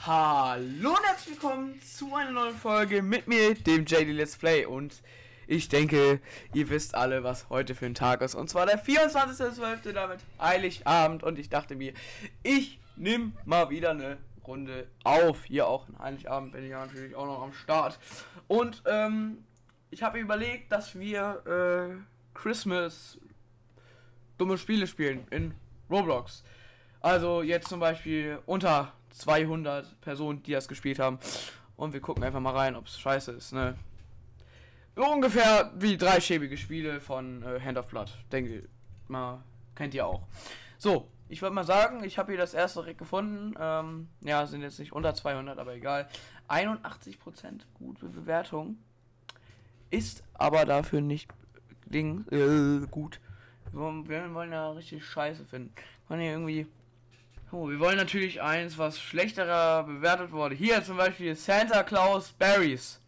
Hallo und herzlich willkommen zu einer neuen Folge mit mir, dem JD Let's Play. Und ich denke, ihr wisst alle, was heute für ein Tag ist. Und zwar der 24.12., damit Heiligabend. Und ich dachte mir, ich nehme mal wieder eine Runde auf. Hier auch an Heiligabend bin ich ja natürlich auch noch am Start. Und ich habe überlegt, dass wir Christmas dumme Spiele spielen in Roblox. Also jetzt zum Beispiel unter 200 Personen, die das gespielt haben. Und wir gucken einfach mal rein, ob es scheiße ist, ne? Ungefähr wie 3 schäbige Spiele von Hand of Blood. Denke mal, kennt ihr auch. So, ich würde mal sagen, ich habe hier das erste direkt gefunden. Ja, sind jetzt nicht unter 200, aber egal. 81% gute Bewertung. Ist aber dafür nicht gut. Wir wollen ja richtig scheiße finden. Kann hier irgendwie... Oh, wir wollen natürlich eins, was schlechterer bewertet wurde. Hier zum Beispiel Santa Claus Berries.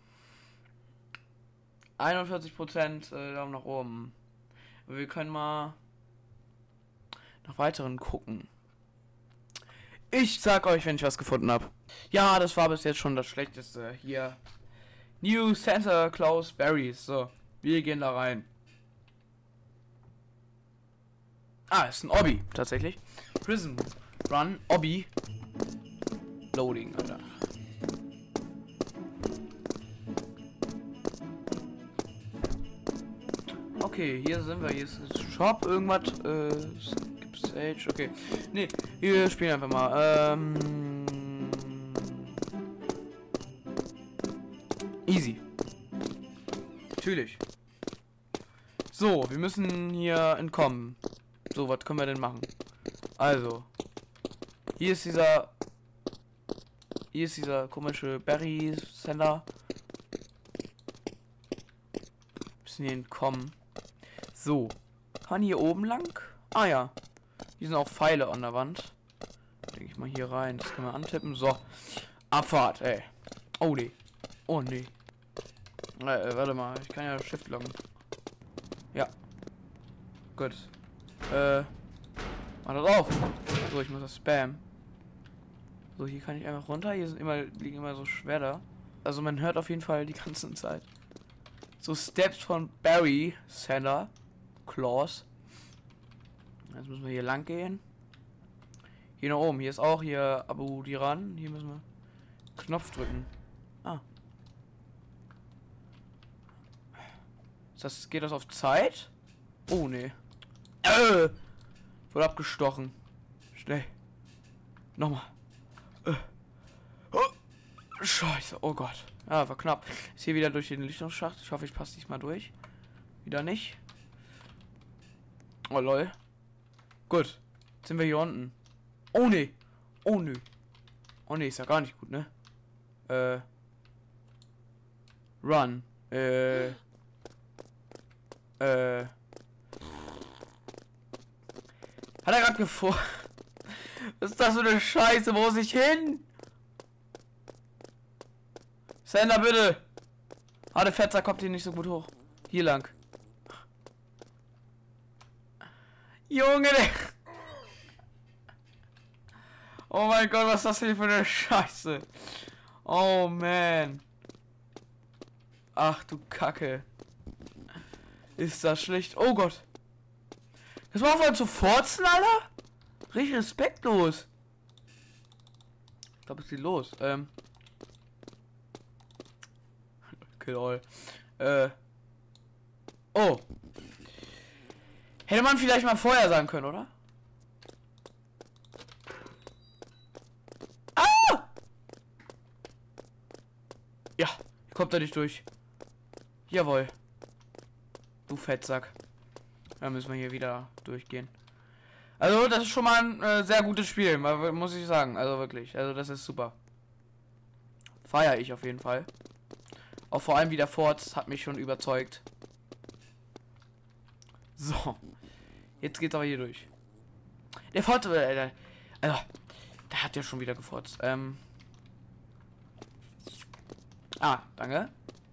41% Daumen nach oben. Wir können mal nach weiteren gucken. Ich sag euch, wenn ich was gefunden habe. Ja, das war bis jetzt schon das Schlechteste. Hier. New Santa Claus Berries. So, wir gehen da rein. Ah, ist ein Obby, tatsächlich. Prison Run, Obby. Loading, Alter. Okay, hier sind wir. Hier ist Shop, irgendwas. Gibt Stage, okay. Ne, wir spielen einfach mal. Easy. Natürlich. So, wir müssen hier entkommen. So, was können wir denn machen? Also. Hier ist dieser komische Berry-Sender. Müssen hier entkommen. So. Kann man hier oben lang? Ah ja. Hier sind auch Pfeile an der Wand. Denke ich mal hier rein. Das können wir antippen. So. Abfahrt, ey. Oh nee. Oh nee. Warte mal. Ich kann ja Shift loggen. Ja. Gut. Mach das auf. So, ich muss das spam. So, hier kann ich einfach runter. Hier liegen immer so Schwerter. Also man hört auf jeden Fall die ganze Zeit. So Steps von Barry Santa Claus. Jetzt müssen wir hier lang gehen. Hier nach oben. Hier ist auch hier Abu Diran. Hier müssen wir Knopf drücken. Ah. Geht das auf Zeit? Oh nee. Wurde abgestochen. Schnell. Nochmal. Oh, Scheiße. Oh Gott. Ja, war knapp. Ist hier wieder durch den Lichtungsschacht. Ich hoffe, ich passe diesmal durch. Wieder nicht. Oh lol. Gut. Jetzt sind wir hier unten. Oh nee. Oh nö. Oh nee, ist ja gar nicht gut, ne? Run. Hat er gerade gefroren? Was ist das für eine Scheiße? Wo muss ich hin? Sender, bitte! Ah, der Fetzer kommt hier nicht so gut hoch. Hier lang. Junge! Oh mein Gott, was ist das hier für eine Scheiße? Oh man. Ach du Kacke. Ist das schlecht? Oh Gott. Das war voll zu forzen, Alter? Richtig respektlos. Ich glaube, es geht los. Kill all. Oh. Hätte man vielleicht mal vorher sagen können, oder? Ah! Ja, kommt da nicht durch. Jawohl. Du Fettsack. Dann müssen wir hier wieder durchgehen. Also, das ist schon mal ein sehr gutes Spiel, muss ich sagen. Also wirklich. Also, das ist super. Feiere ich auf jeden Fall. Auch vor allem wie der Forts hat mich schon überzeugt. So. Jetzt geht's aber hier durch. Der Forts, also, der hat ja schon wieder gefurzt. Danke.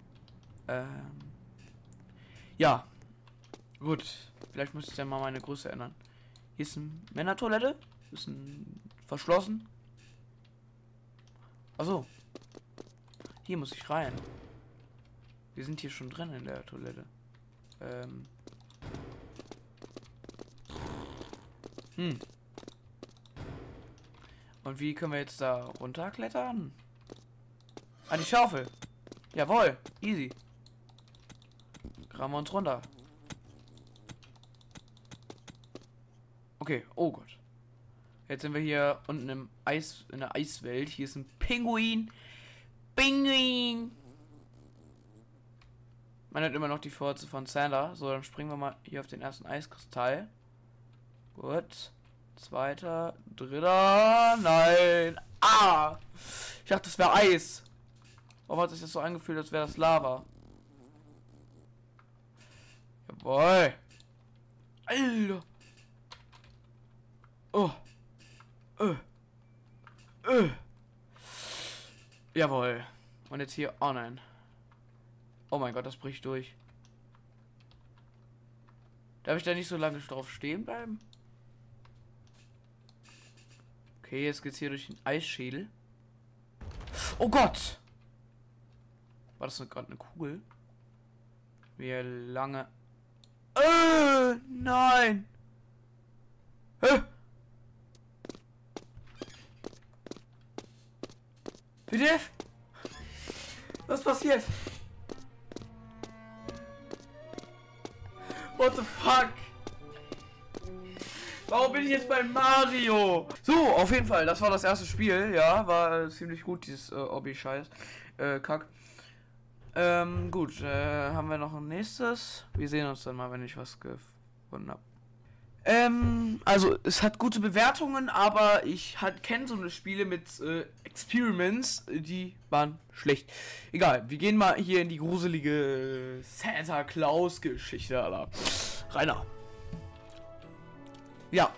Ja. Gut. Vielleicht muss ich ja mal meine Größe ändern. Hier ist eine Männertoilette. Ist verschlossen. Achso. Hier muss ich rein. Wir sind hier schon drin in der Toilette. Und wie können wir jetzt da runterklettern? Ah, die Schaufel. Jawohl. Easy. Graben wir uns runter. Okay. Oh Gott. Jetzt sind wir hier unten im Eis, in der Eiswelt. Hier ist ein Pinguin. Pinguin. Man hat immer noch die Furze von Sander. So, dann springen wir mal hier auf den ersten Eiskristall. Gut. Zweiter, dritter. Nein. Ah! Ich dachte, das wäre Eis. Warum hat sich das so angefühlt, als wäre das Lava? Jawohl. Alter. Oh. Jawohl. Und jetzt hier. Oh nein. Oh mein Gott, das bricht durch. Darf ich da nicht so lange drauf stehen bleiben? Okay, jetzt geht's hier durch den Eisschädel. Oh Gott! War das gerade eine Kugel? Wie lange... nein! Bitte? Was passiert? What the fuck? Warum bin ich jetzt bei Mario? So, auf jeden Fall, das war das erste Spiel, ja, war ziemlich gut, dieses Obby-Scheiß, Kack. Gut, haben wir noch ein nächstes? Wir sehen uns dann mal, wenn ich was gefunden habe. Also, es hat gute Bewertungen, aber ich kenne so eine Spiele mit Experiments, die waren schlecht. Egal, wir gehen mal hier in die gruselige Santa Claus Geschichte, Alter. Rainer. Ja.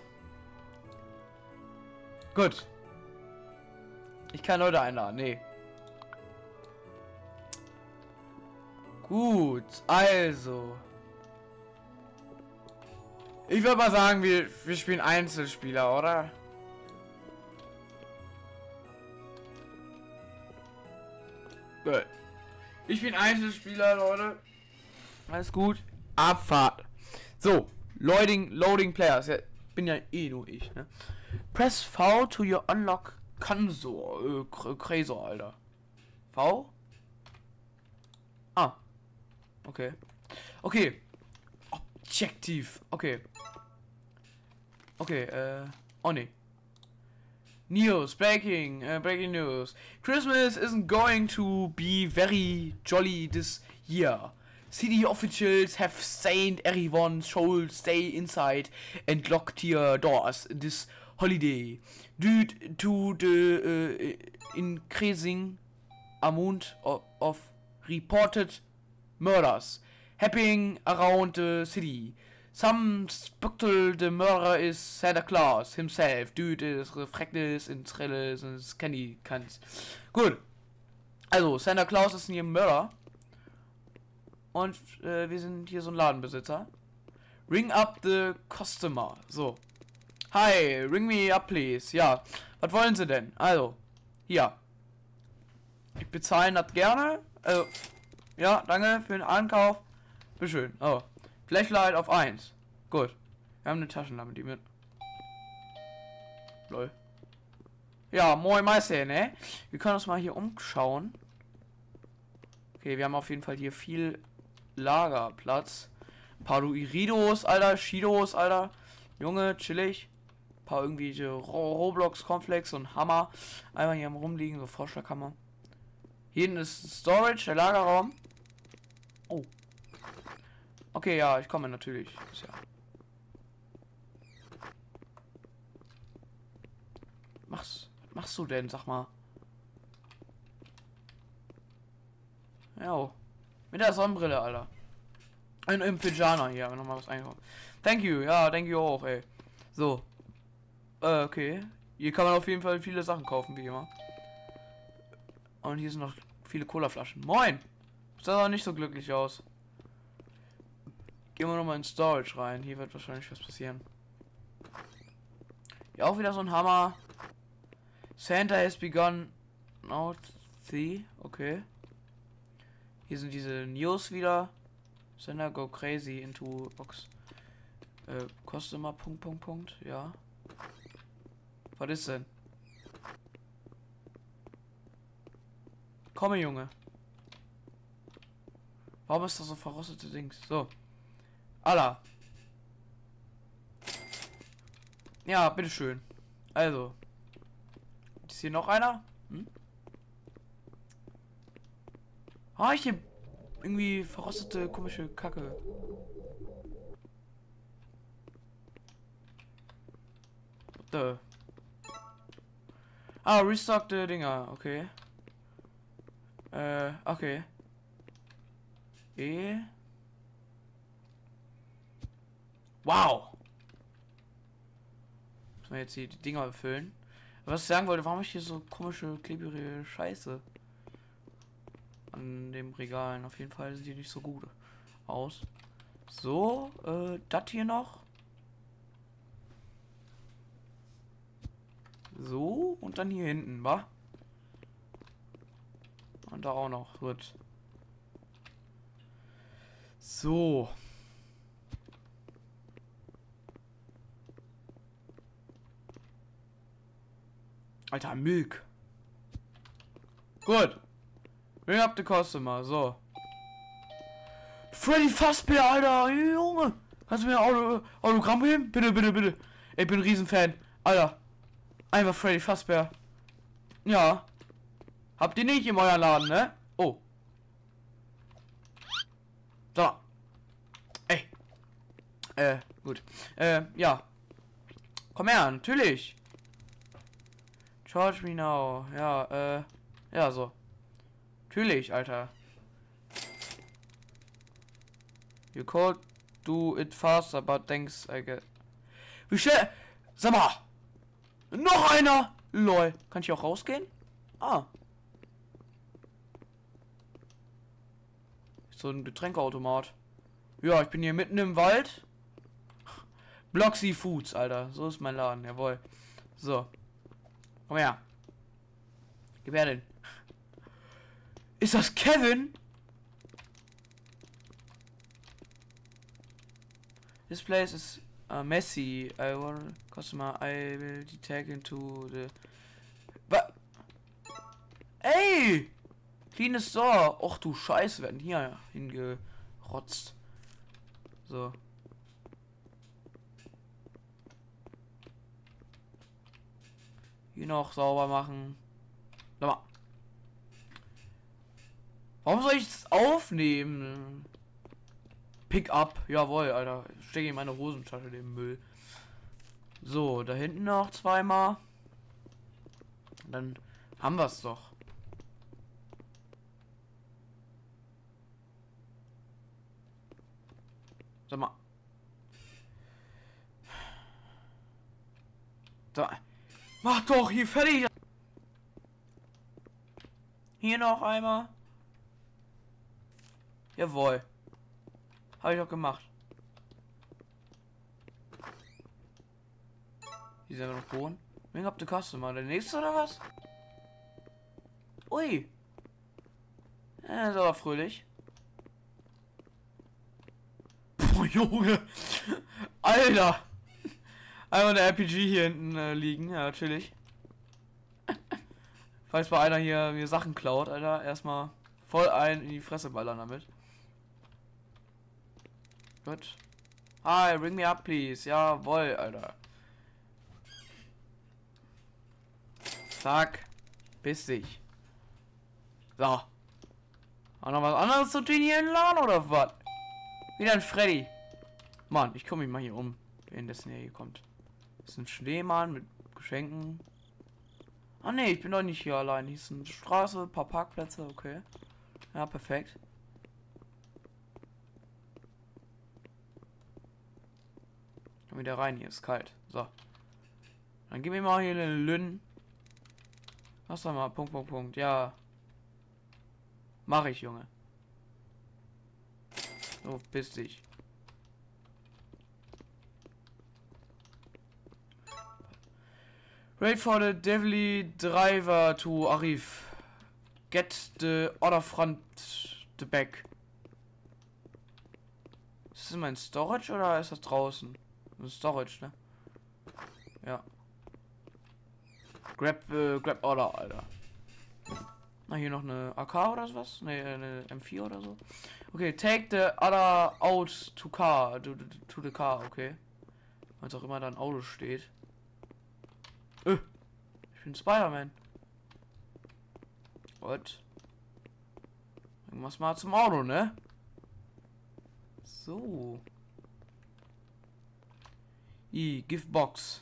Gut. Ich kann Leute einladen, nee. Gut, also. Ich würde mal sagen, wir spielen Einzelspieler, oder? Gut. Ich bin Einzelspieler, Leute. Alles gut. Abfahrt. So, loading players. Ja, bin ja eh nur ich, ne? Press V to your unlock console. Crazy, Alter. V? Ah. Okay. Okay. Objektiv. Okay. Okay, oh ne. News, breaking news. Christmas isn't going to be very jolly this year. City officials have said everyone should stay inside and lock their doors this holiday due to the increasing amount of reported murders happening around the city. Some spectacle the murderer is Santa Claus himself due to his refractness in Trellis and Candy Cans. Gut. Also, Santa Claus ist hier ein Mörder. Und wir sind hier so ein Ladenbesitzer. Ring up the customer. So. Hi, ring me up please. Ja. Was wollen Sie denn? Also, hier. Ich bezahle das gerne. Also, ja, danke für den Ankauf. Bitteschön. Oh. Flashlight auf 1. Gut. Wir haben eine Taschenlampe, die mit. Lol. Ja, moin Meister, ne? Wir können uns mal hier umschauen. Okay, wir haben auf jeden Fall hier viel Lagerplatz. Ein paar Iridos, Alter. Shidos, Alter. Junge, chillig. Ein paar irgendwelche Roblox-Complex und Hammer. Einmal hier am Rumliegen, so Vorschlaghammer. Hier hinten ist Storage, der Lagerraum. Oh. Okay, ja, ich komme natürlich. Ja. Was machst du denn, sag mal? Ja. Mit der Sonnenbrille, Alter. Im Pyjama hier, haben wir nochmal was einkaufen. Thank you, ja, thank you auch, ey. So. Okay. Hier kann man auf jeden Fall viele Sachen kaufen, wie immer. Und hier sind noch viele Colaflaschen. Moin! Sieht aber nicht so glücklich aus. Gehen wir nochmal in Storage rein. Hier wird wahrscheinlich was passieren. Ja, auch wieder so ein Hammer. Santa has begun Now see, okay. Hier sind diese News wieder. Sender go crazy into box. Customer, Punkt. Ja. Was ist denn? Komme, Junge. Warum ist das so verrostete Dings? So. Allah. Ja, bitteschön. Also. Ist hier noch einer? Hm? Ah, ich hier irgendwie verrostete komische Kacke. What the? Ah, restockte Dinger, okay. Okay. Wow! Müssen wir jetzt hier die Dinger befüllen. Was ich sagen wollte, warum ich hier so komische, klebrige Scheiße an dem Regalen? Auf jeden Fall sieht die nicht so gut aus. So, das hier noch. So, und dann hier hinten, wa? Und da auch noch. Gut. So. Alter, Milk. Gut. Bring up the customer. So. Freddy Fazbear, Alter. Junge. Kannst du mir ein Autogramm geben? Bitte. Ich bin ein Riesenfan. Alter. Einfach Freddy Fazbear. Ja. Habt ihr nicht in eurem Laden, ne? Oh. So. Ey. Gut. Ja. Komm her, natürlich. Charge me now. Ja, ja, so. Natürlich, Alter. You could do it faster, but thanks, I get. Wie schnell? Sag mal. Noch einer. Lol. Kann ich auch rausgehen? Ah. So ein Getränkeautomat. Ja, ich bin hier mitten im Wald. Bloxy Foods, Alter. So ist mein Laden, jawohl. So. Komm her. Gib her den. Ist das Kevin? This place is messy. I want customer. I will take into the. Ey! Clean Store. Och du Scheiße, werden hier hingerotzt. So. Hier noch sauber machen. Mal. Warum soll ich es aufnehmen? Pick up. Jawohl, Alter. Ich stecke in meine Hosentasche den Müll. So, da hinten noch zweimal. Dann haben wir es doch. Sag mal. Da. Mach doch hier fertig. Hier noch einmal. Jawohl. Habe ich doch gemacht. Hier sind wir noch Bohnen. Wen habt ihr Customer? Der nächste oder was? Ui. Ja, ist aber fröhlich. Boah, Junge. Alter. Einmal eine RPG hier hinten liegen. Ja, natürlich. Falls mal einer hier mir Sachen klaut, Alter. Erstmal voll in die Fresse ballern damit. Gut. Hi, bring me up, please. Jawohl, Alter. Zack. Biss dich. So. Auch noch was anderes zu tun hier im Laden oder was? Wieder ein Freddy. Mann, ich komme mich mal hier um. Währenddessen er hier kommt. Das ist ein Schneemann mit Geschenken. Ah ne, ich bin doch nicht hier allein. Hier ist eine Straße, ein paar Parkplätze, okay. Ja, perfekt. Komm wieder rein, hier ist kalt. So. Dann gib mir mal hier eine Lünn. Was sag mal, Punkt. Ja. Mach ich, Junge. So, piss dich. Wait for the devilly driver to Arif. Get the other front the back. Ist das mein Storage oder ist das draußen? Das ist Storage, ne? Ja. Grab Order, Alter. Na, hier noch eine AK oder sowas? Ne, eine M4 oder so. Okay, take the other out to car. To the car, okay. Was auch immer da ein Auto steht. Ich bin Spider-Man. What? Irgendwas mal zum Auto, ne? So. Give Box.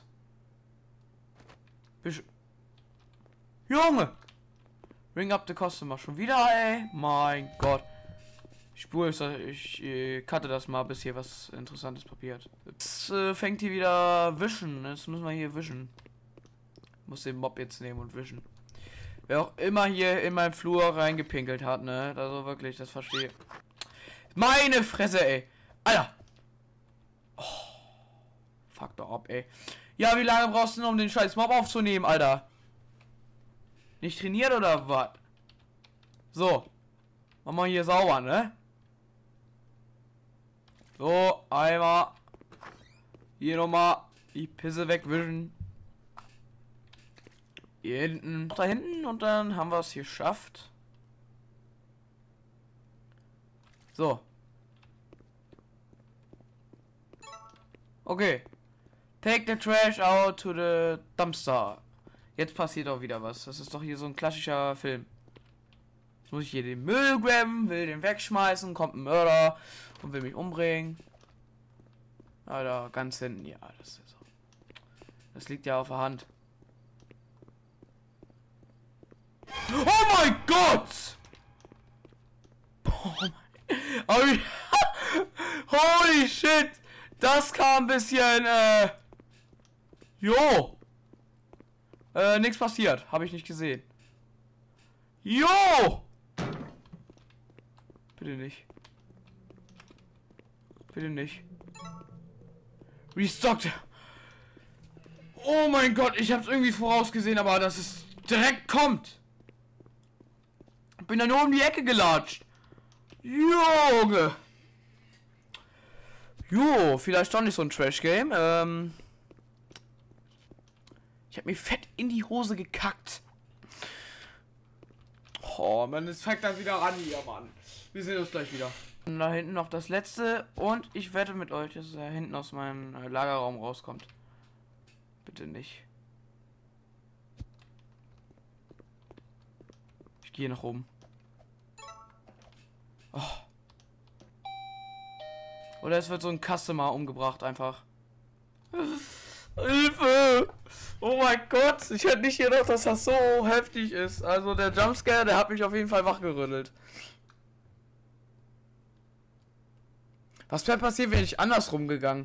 Junge! Ring up the customer. Schon wieder, ey. Mein Gott. Ich cutte das mal, bis hier was Interessantes passiert. Jetzt fängt hier wieder Wischen. Jetzt müssen wir hier wischen. Muss den Mob jetzt nehmen und wischen. Wer auch immer hier in meinen Flur reingepinkelt hat, ne? Also wirklich, das verstehe. Meine Fresse, ey. Alter. Oh. Fuck doch ab, ey. Ja, wie lange brauchst du denn, um den scheiß Mob aufzunehmen, Alter? Nicht trainiert oder was? So. Machen wir hier sauber, ne? So, einmal. Hier nochmal die Pisse wegwischen. Hier hinten. Da hinten und dann haben wir es hier geschafft. So. Okay. Take the trash out to the dumpster. Jetzt passiert auch wieder was. Das ist doch hier so ein klassischer Film. Jetzt muss ich hier den Müll graben, will den wegschmeißen, kommt ein Mörder und will mich umbringen. Alter, ganz hinten. Ja, das ist so. Das liegt ja auf der Hand. Oh mein Gott! Oh mein... Holy shit! Das kam ein bisschen, Jo! Nichts passiert. Habe ich nicht gesehen. Jo! Bitte nicht. Bitte nicht. Restockt. Oh mein Gott, ich habe es irgendwie vorausgesehen, aber dass es direkt kommt. Bin da nur um die Ecke gelatscht. Junge. Jo, vielleicht doch nicht so ein Trash-Game. Ich habe mir fett in die Hose gekackt. Oh, man, es fängt das wieder an hier, Mann. Wir sehen uns gleich wieder. Und da hinten noch das letzte. Und ich wette mit euch, dass er hinten aus meinem Lagerraum rauskommt. Bitte nicht. Ich gehe nach oben. Oh. Oder es wird so ein Customer umgebracht einfach. Hilfe! Oh mein Gott, ich hätte nicht gedacht, dass das so heftig ist. Also der Jumpscare, der hat mich auf jeden Fall wachgerüttelt. Was wäre passiert, wenn ich andersrum gegangen?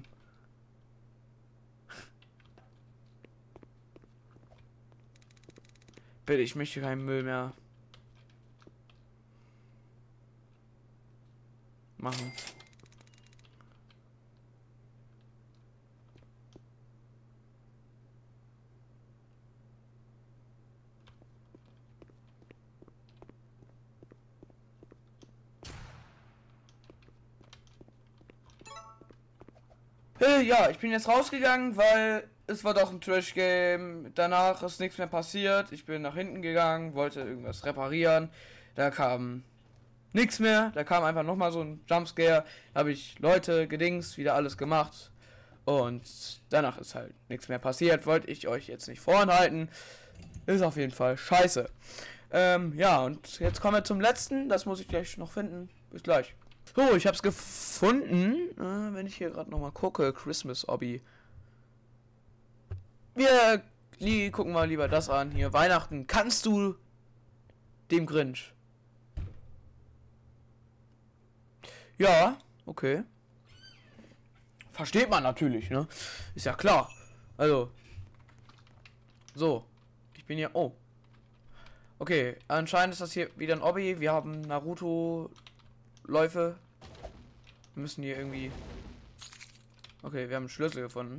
Bitte, ich möchte keinen Müll mehr machen. Ja, ich bin jetzt rausgegangen, weil es war doch ein Trash-Game. Danach ist nichts mehr passiert. Ich bin nach hinten gegangen, wollte irgendwas reparieren. Da kam nichts mehr. Da kam einfach nochmal so ein Jumpscare. Da habe ich Leute gedings, wieder alles gemacht. Und danach ist halt nichts mehr passiert. Wollte ich euch jetzt nicht vorenthalten. Ist auf jeden Fall scheiße. Ja, und jetzt kommen wir zum letzten. Das muss ich gleich noch finden. Bis gleich. So, ich hab's gefunden. Wenn ich hier gerade nochmal gucke, Christmas Hobby. Wir gucken mal lieber das an. Hier, Weihnachten. Kannst du dem Grinch? Ja, okay. Versteht man natürlich, ne? Ist ja klar. Also. So. Ich bin hier. Oh. Okay, anscheinend ist das hier wieder ein Hobby. Wir haben Naruto-Läufe. Wir müssen hier irgendwie... Okay, wir haben einen Schlüssel gefunden.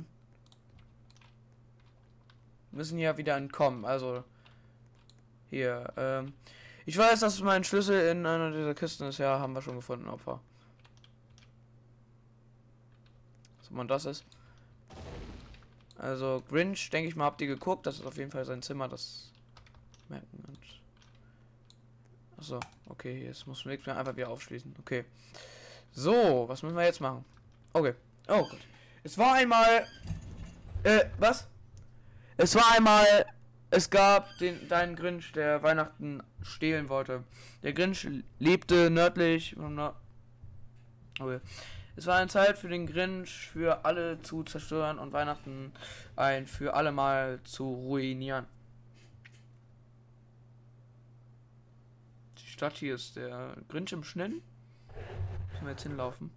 Wir müssen hier wieder entkommen. Also... Hier, Ich weiß, dass mein Schlüssel in einer dieser Kisten ist. Ja, haben wir schon gefunden, Opfer. Was man das ist. Also Grinch, denke ich mal, habt ihr geguckt. Das ist auf jeden Fall sein Zimmer. Das merken und. Achso, okay, jetzt muss man einfach wieder aufschließen. Okay. So, was müssen wir jetzt machen? Okay. Oh Gott. Es war einmal. Was? Es war einmal. Es gab deinen Grinch, der Weihnachten stehlen wollte. Der Grinch lebte nördlich. Okay. Es war eine Zeit für den Grinch, für alle zu zerstören und Weihnachten ein für alle Mal zu ruinieren. Die Stadt hier ist der Grinch im Schnitten. Müssen wir jetzt hinlaufen?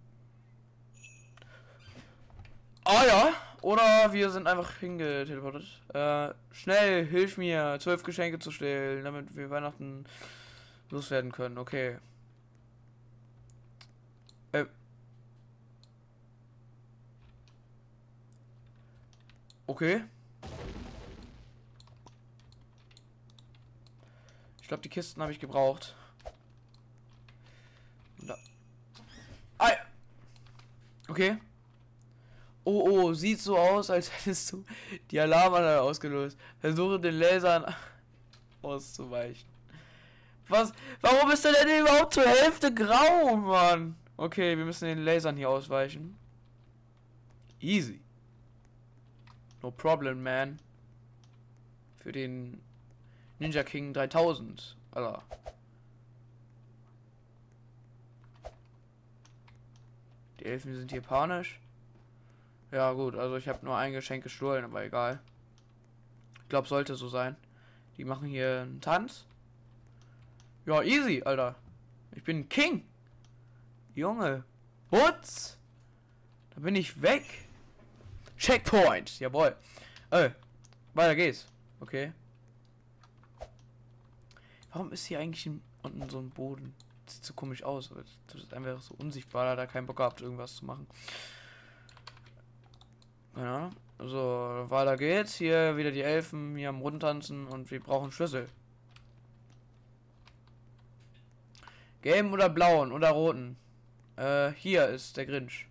Ah ja, oder wir sind einfach hingeteleportet. Schnell, hilf mir, 12 Geschenke zu stehlen, damit wir Weihnachten loswerden können. Okay. Okay. Ich glaube, die Kisten habe ich gebraucht. Da. Ah, ja. Okay. Oh, sieht so aus, als hättest du die Alarmanlage ausgelöst. Versuche den Lasern auszuweichen. Was? Warum ist der denn überhaupt zur Hälfte grau, Mann? Okay, wir müssen den Lasern hier ausweichen. Easy. No problem, man. Für den Ninja King 3000. Alter. Die Elfen sind hier panisch. Ja gut, also ich habe nur ein Geschenk gestohlen, aber egal. Ich glaube, sollte so sein. Die machen hier einen Tanz. Ja, easy, Alter. Ich bin King. Junge. Putz. Da bin ich weg. Checkpoint. Jawohl. Weiter geht's. Okay. Warum ist hier eigentlich unten so ein Boden? Das sieht so komisch aus. Das ist einfach so unsichtbar. Da keinen Bock gehabt, irgendwas zu machen. Keine Ahnung. So, weiter geht's. Hier wieder die Elfen hier am Rundtanzen und wir brauchen Schlüssel. Gelben oder blauen oder roten? Hier ist der Grinch.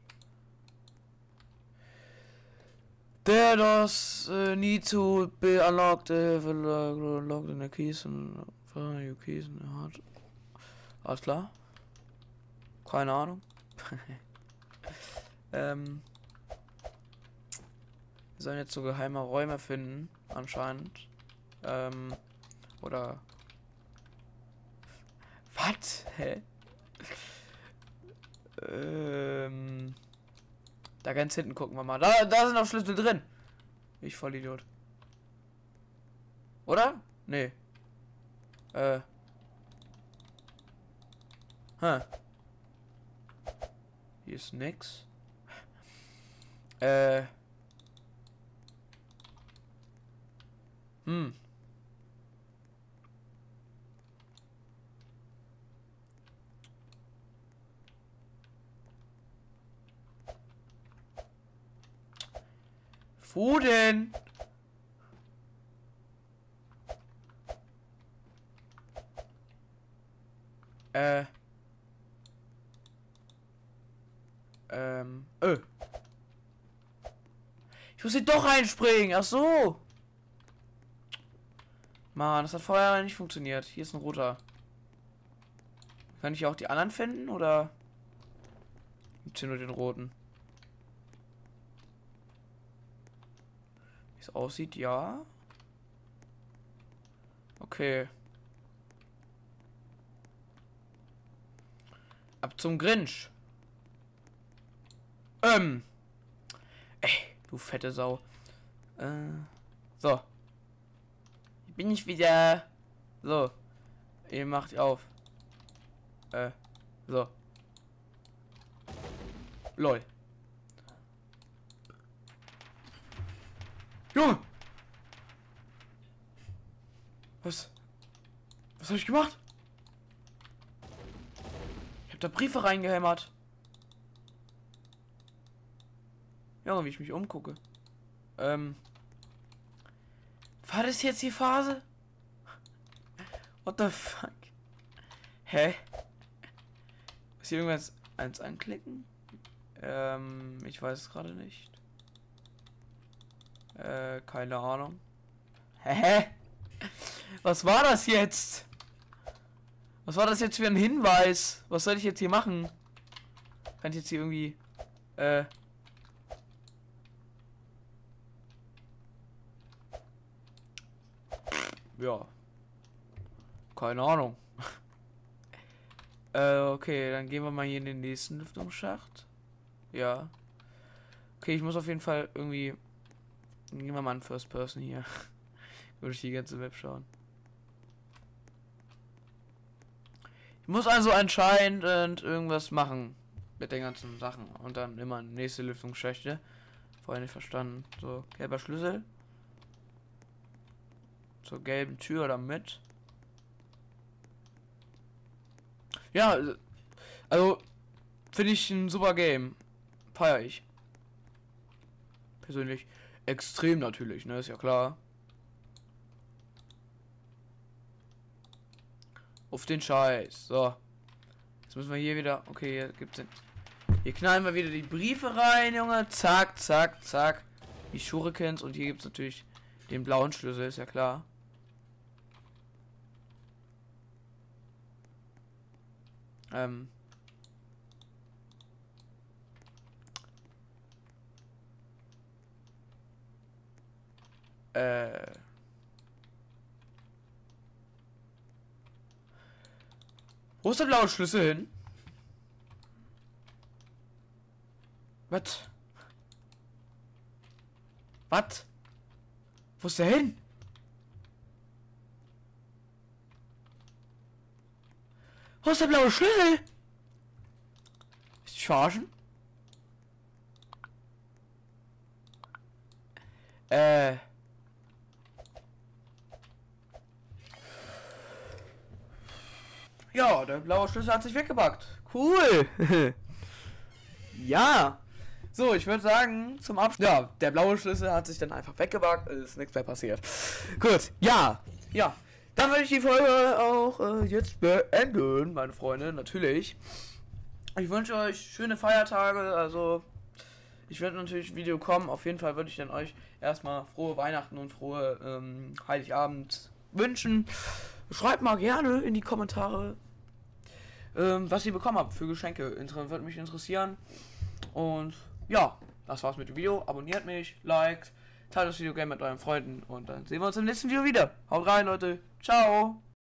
There does need to be unlocked locked in the keys and you keys in the heart. Alles klar? Keine Ahnung. Wir sollen jetzt so geheime Räume finden, anscheinend. Oder. Was? Hä? Da ganz hinten gucken wir mal. Da sind noch Schlüssel drin. Ich voll Idiot. Oder? Nee. Hier ist nix. Wo denn? Ich muss hier doch reinspringen. Ach so. Mann, das hat vorher nicht funktioniert. Hier ist ein roter. Kann ich auch die anderen finden oder gibt's hier nur den roten? Wie es aussieht, ja. Okay. Ab zum Grinch. Ey, du fette Sau. So. Hier bin ich wieder. So. Ihr macht auf. So. Lol. Junge! Was habe ich gemacht? Ich habe da Briefe reingehämmert. Junge, wie ich mich umgucke. War das jetzt die Phase? What the fuck? Hä? Ist hier irgendwas eins anklicken? Ich weiß es gerade nicht. Keine Ahnung. Hä? Was war das jetzt? Was war das jetzt für ein Hinweis? Was soll ich jetzt hier machen? Kann ich jetzt hier irgendwie... Ja. Keine Ahnung. Okay, dann gehen wir mal hier in den nächsten Lüftungsschacht. Ja. Okay, ich muss auf jeden Fall irgendwie... Gehen wir mal in First Person hier. Würde ich die ganze Map schauen. Ich muss also anscheinend irgendwas machen mit den ganzen Sachen. Und dann immer nächste Lüftungsschächte. Vorher nicht verstanden. So, gelber Schlüssel. Zur gelben Tür damit. Ja, also finde ich ein super Game. Feier ich. Persönlich extrem natürlich, ne, ist ja klar. Auf den Scheiß. So. Jetzt müssen wir hier wieder. Okay, hier gibt's den. Hier knallen wir wieder die Briefe rein, Junge. Zack, zack, zack. Die Shurikens. Und hier gibt's natürlich den blauen Schlüssel, ist ja klar. Wo ist der blaue Schlüssel hin? Was? Was? Wo ist der hin? Wo ist der blaue Schlüssel? Ist die verarschen? Ja, der blaue Schlüssel hat sich weggepackt. Cool. Ja. So, ich würde sagen, zum Abschluss. Ja, der blaue Schlüssel hat sich dann einfach weggepackt. Ist nichts mehr passiert. Gut, ja. Ja. Dann würde ich die Folge auch jetzt beenden, meine Freunde, natürlich. Ich wünsche euch schöne Feiertage. Also, ich werde natürlich ein Video kommen. Auf jeden Fall würde ich dann euch erstmal frohe Weihnachten und frohe Heiligabend wünschen. Schreibt mal gerne in die Kommentare, was ihr bekommen habt für Geschenke. Würde mich interessieren. Und ja, das war's mit dem Video. Abonniert mich, liked, teilt das Video gerne mit euren Freunden und dann sehen wir uns im nächsten Video wieder. Haut rein, Leute. Ciao.